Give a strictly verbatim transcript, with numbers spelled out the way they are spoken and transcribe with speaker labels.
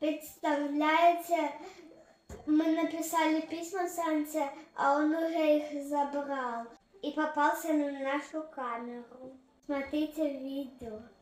Speaker 1: Представляете, мы написали письма Санте, а он уже их забрал и попался на нашу камеру. Смотрите видео.